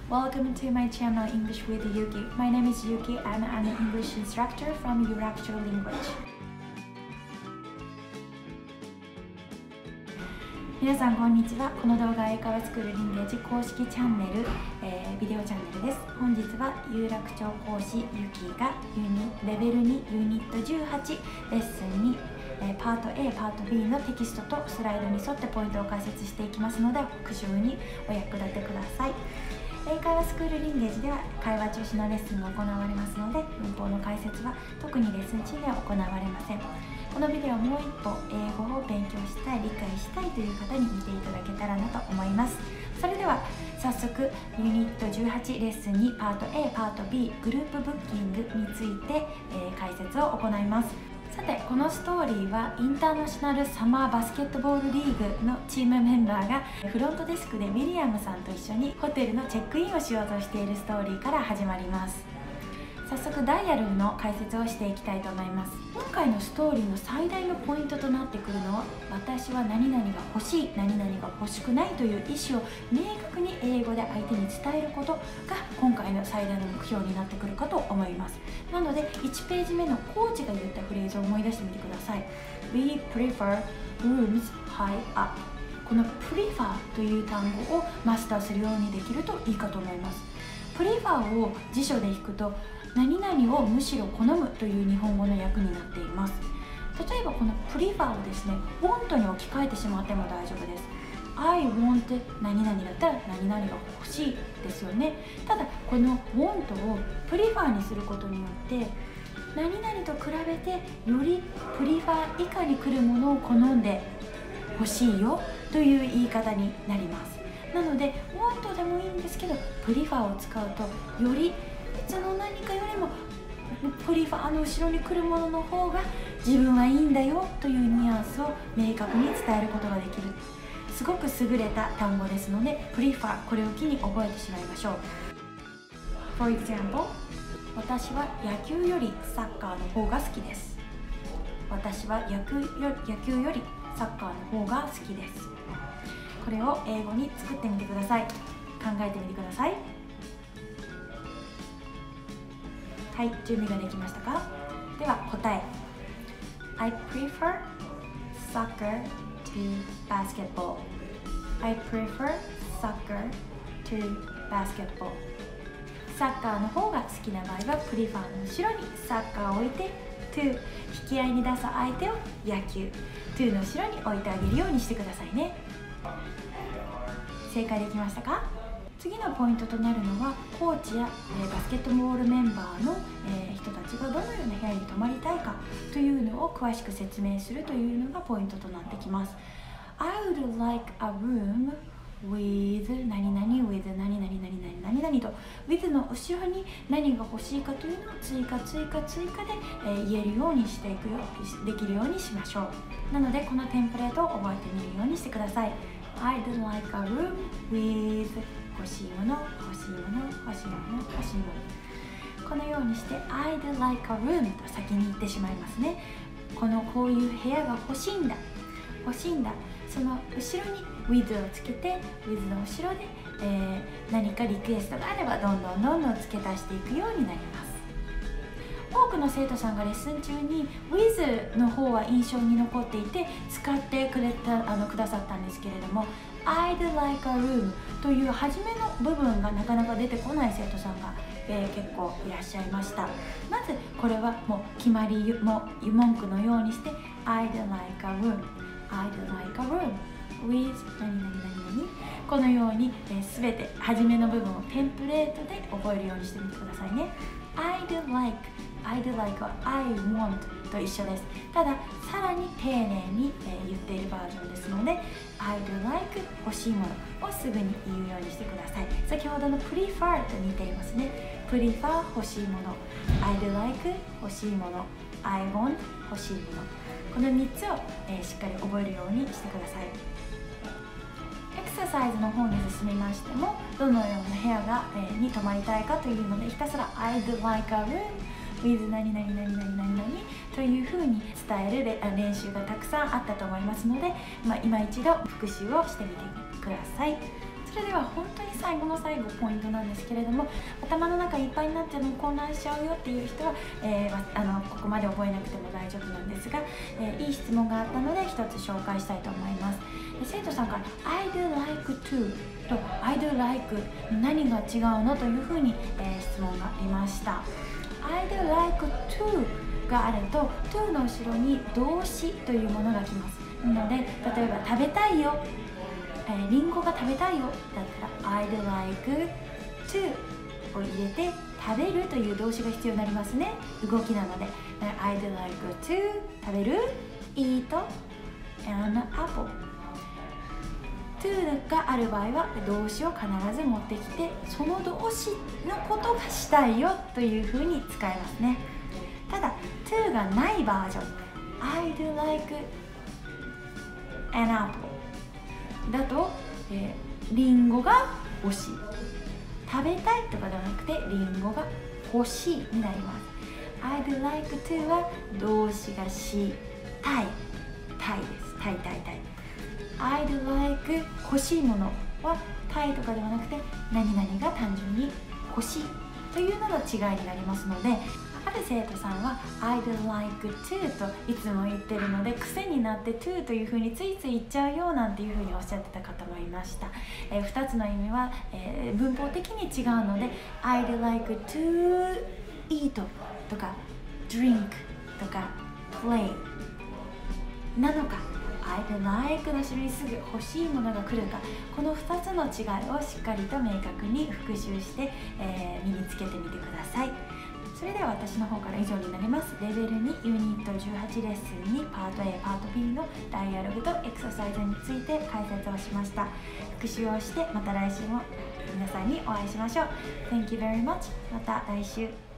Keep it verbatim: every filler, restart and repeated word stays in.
Welcome to my channel English with Yuki. My name is Yuki. I'm an English instructor from Euractual Language. 皆さんこんにちは。この動画は英会話スクールリンゲージ公式チャンネル、えー、ビデオチャンネルです。本日は有楽町講師ユキがユニレベルにユニットじゅうはちレッスンに、えー、パート A、パート B のテキストとスライドに沿ってポイントを解説していきますので、復習にお役立てください。英会話スクールリンゲージでは会話中止のレッスンが行われますので、文法の解説は特にレッスン中では行われません。このビデオをもう一歩英語を勉強したい、理解したいという方に見ていただけたらなと思います。それでは早速ユニットじゅうはちレッスンにパート A、パート B グループブッキングについて、えー、解説を行います。さて、このストーリーはインターナショナルサマーバスケットボールリーグのチームメンバーがフロントデスクでウィリアムさんと一緒にホテルのチェックインをしようとしているストーリーから始まります。早速ダイヤルの解説をしていきたいと思います。今回のストーリーの最大のポイントとなってくるのは、私は何々が欲しい、何々が欲しくないという意思を明確に英語で相手に伝えることが今回の最大の目標になってくるかと思います。なのでいちページ目のコーチが言ったフレーズを思い出してみてください。 We prefer rooms high up。 この prefer という単語をマスターするようにできるといいかと思います。prefer を辞書で引くと何々をむしろ好むという日本語の訳になっています。例えばこの prefer をですね want に置き換えてしまっても大丈夫です。 I want 何々だったら何々が欲しいですよね。ただこの want を prefer にすることによって何々と比べてより prefer 以下に来るものを好んで欲しいよという言い方になります。なので want でもいいんですけど prefer を使うとより別の何かよりもプリファーの後ろに来るものの方が自分はいいんだよというニュアンスを明確に伝えることができる、すごく優れた単語ですので、プリファー、これを機に覚えてしまいましょう。 For example、 私は野球よりサッカーの方が好きです。私は野球よ野球よりサッカーの方が好きです。これを英語に作ってみてください。考えてみてください。はい、準備ができましたか？では答え。 I prefer soccer to basketball. I prefer soccer to basketball. サッカーの方が好きな場合は prefer の後ろにサッカーを置いて to 引き合いに出す相手を野球 to の後ろに置いてあげるようにしてくださいね。正解できましたか？次のポイントとなるのはコーチや、えー、バスケットボールメンバーの、えー、人たちがどのような部屋に泊まりたいかというのを詳しく説明するというのがポイントとなってきます。 I would like a room with 何々 with 何々何々何々と with の後ろに何が欲しいかというのを追加追加追加で、えー、言えるようにしていくよできるようにしましょう。なのでこのテンプレートを覚えてみるようにしてください。 I'd like a room with欲しいもの、欲しいもの、欲しいもの、欲しいもの。このようにして I'd like a room と先に言ってしまいますね。このこういう部屋が欲しいんだ、欲しいんだ。その後ろに with をつけて with の後ろで、えー、何かリクエストがあればどんどんどんどん付け足していくようになります。多くの生徒さんがレッスン中に with の方は印象に残っていて使ってくれたあのくださったんですけれども、 I'd like a room という初めの部分がなかなか出てこない生徒さんが、えー、結構いらっしゃいました。まずこれはもう決まりも文句のようにして I'd like a room I'd like a room with 何々何々、このように、えー、全て初めの部分をテンプレートで覚えるようにしてみてくださいね。 I'd like I'd like I want と一緒です。たださらに丁寧に、えー、言っているバージョンですので I'd like 欲しいものをすぐに言うようにしてください。先ほどの prefer と似ていますね。 prefer 欲しいもの、 I'd like 欲しいもの、 I want 欲しいもの、このみっつを、えー、しっかり覚えるようにしてください。エクササイズの方に進みましても、どのような部屋が、えー、に泊まりたいかというのでひたすら I'd like a room with 何々何々何々というふうに伝える練習がたくさんあったと思いますので、まあ、今一度復習をしてみてください。 それでは本当に最後の最後ポイントなんですけれども、頭の中いっぱいになっても混乱しちゃうよっていう人は、えー、あのここまで覚えなくても大丈夫なんですが、えー、いい質問があったので一つ紹介したいと思います。生徒さんから I'd like to と I'd like 何が違うのというふうに、えー、質問がありました。 I'd like to があると to の後ろに動詞というものが来ます。なので例えば食べたいよ、えー、リンゴが食べたいよだったら I'd like to を入れて食べるという動詞が必要になりますね。動きなので I'd like to 食べる eat an apple。 to がある場合は動詞を必ず持ってきて、その動詞のことがしたいよというふうに使えますね。ただ to がないバージョン I'd like an apple だと、えー、リンゴが欲しい、食べたいとかではなくてリンゴが欲しいになります。 I'd like to は動詞がしたい、たいです。たいたいたい。 I'd like 欲しいものはたいとかではなくて何々が単純に欲しいというのの違いになりますので、ある生徒さんは I'd like to といつも言ってるので癖になって to というふうについつい言っちゃうよなんていうふうにおっしゃってた方もいました。えー、ふたつの意味は、えー、文法的に違うので I'd like to eat とか drink とか play なのか、I'd like の後ろにすぐ欲しいものが来るか、このふたつの違いをしっかりと明確に復習して、えー、身につけてみてください。それでは私の方から以上になります。レベルにユニットじゅうはちレッスンにパート A、パート B のダイアログとエクササイズについて解説をしました。復習をしてまた来週も皆さんにお会いしましょう。Thank you very much。また来週。